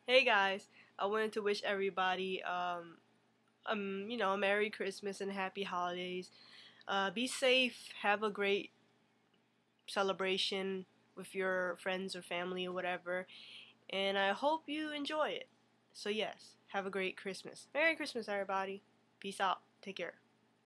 Hey guys, I wanted to wish everybody, a Merry Christmas and Happy Holidays. Be safe, have a great celebration with your friends or family or whatever, and I hope you enjoy it. So yes, have a great Christmas. Merry Christmas, everybody. Peace out. Take care.